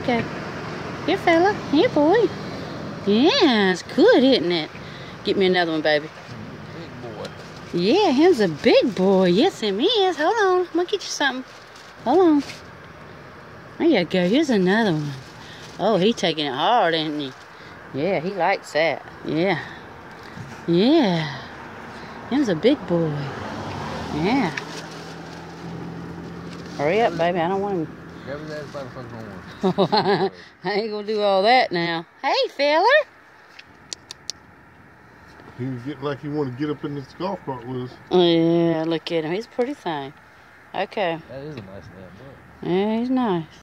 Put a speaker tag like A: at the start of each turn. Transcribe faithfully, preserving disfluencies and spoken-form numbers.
A: Okay. Here, fella. Here, boy. Yeah, it's good, isn't it? Get me another one, baby.
B: Big boy.
A: Yeah, him's a big boy. Yes, him is. Hold on. I'm going to get you something. Hold on. There you go. Here's another one. Oh, he taking it hard, ain't he? Yeah, he likes that. Yeah. Yeah. Him's a big boy. Yeah. Hurry up, baby. I don't want him.
B: Grab his ass by the fucking horn.
A: I ain't gonna do all that now. Hey, fella.
C: He was getting like he wanted to get up in this golf cart with us.
A: Yeah, look at him. He's pretty thing. Okay.
B: That is a nice damn boy.
A: Yeah, he's nice.